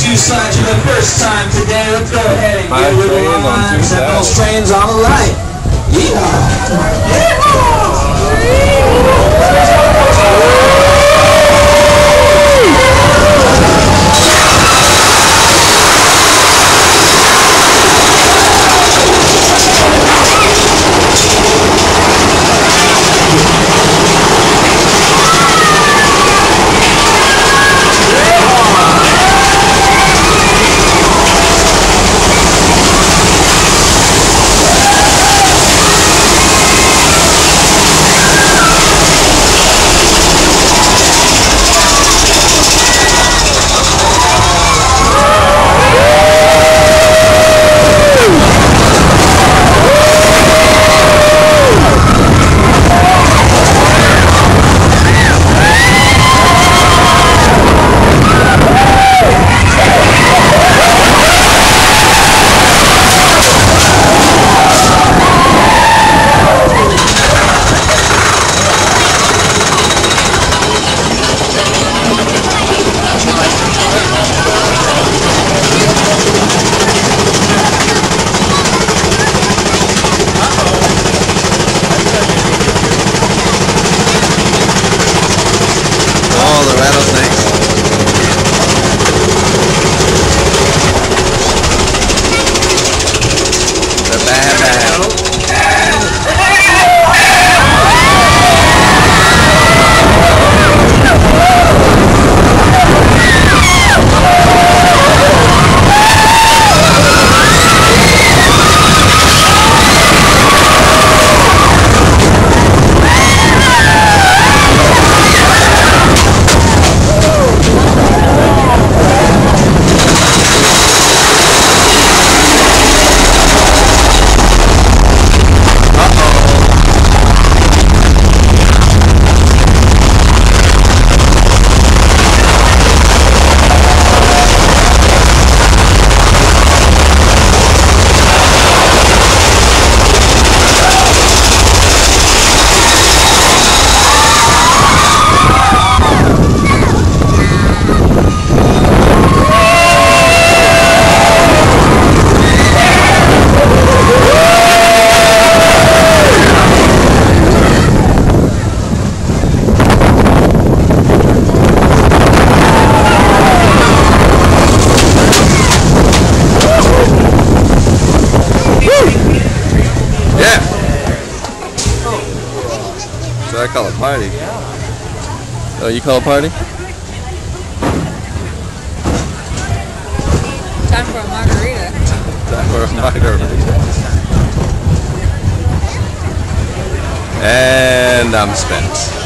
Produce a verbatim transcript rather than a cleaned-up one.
two sides for the first time today. Let's go ahead and get with the lines. Set those trains on the line. Yeehaw! I call it party. Oh, you call it party? Time for a margarita. Time for a margarita. And I'm spent.